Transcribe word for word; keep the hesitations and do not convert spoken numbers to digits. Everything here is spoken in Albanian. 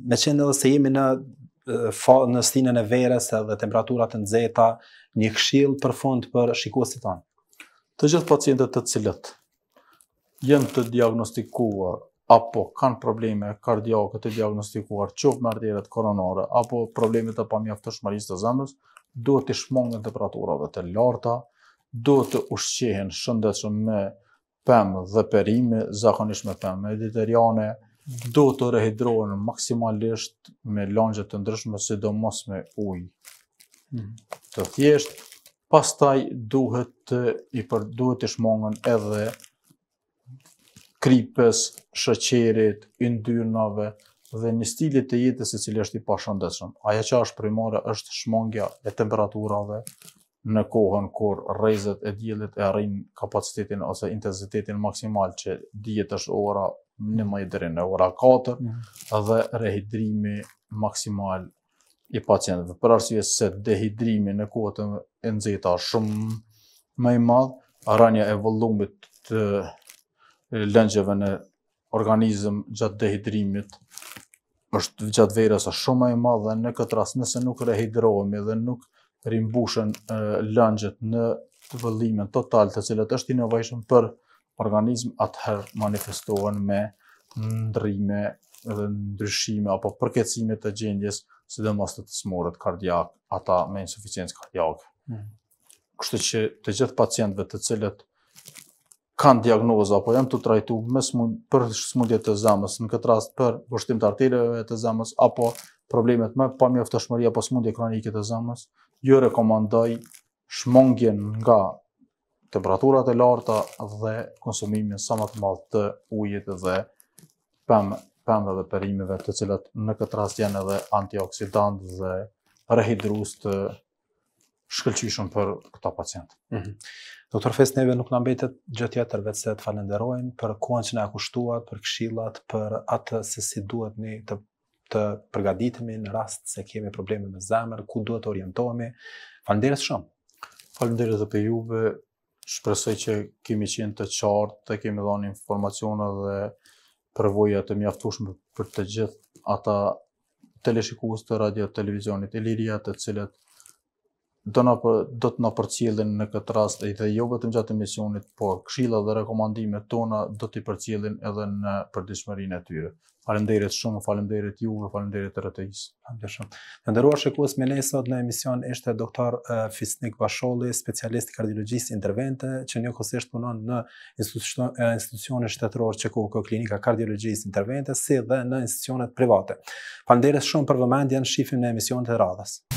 me qenë edhe se jemi në, në stinën e verës edhe temperaturat të nxehta, një këshill për fund për shikuesit tanë. Të gjithë pacientët të cilët janë të diagnostikuar apo kanë probleme kardiake të diagnostikuar, qoftë me ardhjerët koronare apo probleme të pamjaftueshmërisë të zemrës, duhet të shmangen temperaturave të larta, duhet të ushqehen shëndetshëm me pemë dhe perime, zakonisht me pemë mediterane, duhet të rehidrohen maksimalisht me langje të ndryshme, sidomos me ujë mm. të thjeshtë. Pastaj duhet të i për duhet të shmangen edhe kripës, sheqerit, yndyrnave dhe një stilit të jetës i cili është i pashëndetshëm. Ajo që është primare është shmangja e temperaturave në kohën kur rrezet e diellit e arrin kapacitetin ose intensitetin maksimal që dihet është ora njëmbëdhjetë deri në ora katër mm. dhe rehidrimi maksimal i pacientëve. Për arsye se dehidrimi në kohët e nxehta është shumë më i madh, rënja e vollumit të lëngjeve në organizëm gjatë dehidrimit është gjatë verës është shumë më i madh dhe në këtë rast nëse nuk rehidrohemi dhe nuk rimbushen lëngjet në vëllimin total të cilët është i nevojshëm për organizm, atëherë manifestohen me ndrrime dhe ndryshime apo përkeqësime të gjendjes, sidomos të të smurët kardiak, ata me insuficiencë kardiake. Mm. Kështu që të gjithë pacientëve të cilët kanë diagnozë apo janë të trajtuar me smund, për smundje të zemrës, në këtë rast për vështrim të arterëve të zemrës apo problemet me pamjaftueshmëri apo smundje kronike të zemrës, ju rekomandoj shmangjen nga temperaturat e larta dhe konsumimin sa më të madh të ujit dhe pemë, pemëve dhe perimeve, të cilat në këtë rast janë edhe antioksidant dhe rehidrues të shkëlqyeshëm për këta pacientë. Mm-hmm. Doktor Fes, neve nuk na mbetet gjë tjetër veç se të falenderojmë për kohën që na kushtuat, për këshillat, për atë se si duhet ne të të përgatitemi në rast se kemi probleme me zemër, ku duhet të orientohemi. Faleminderit shumë. Faleminderit edhe për juve. Shpresoj që kemi qenë të qartë, të kemi dhënë informacione dhe përvoja të mjaftueshme për të gjithë ata teleshikues të radio televizionit Iliria, të cilët do na do të na përcjellin në këtë rast dhe jo vetëm gjatë emisionit, por këshillat dhe rekomandimet tona do t'i përcjellin edhe në përditshmërinë e tyre. Faleminderit shumë, faleminderit juve, faleminderit R T I-s. Faleminderit shumë. Të nderuar shikues, me ne sot në emision ishte doktor Fisnik Basholli, specialist i kardiologjisë intervente, që njëkohësisht punon në institucione shtetërore që ka klinika kardiologjisë intervente, si dhe në institucionet private. Faleminderit shumë për vëmendjen, shihemi në emisionet e radhës.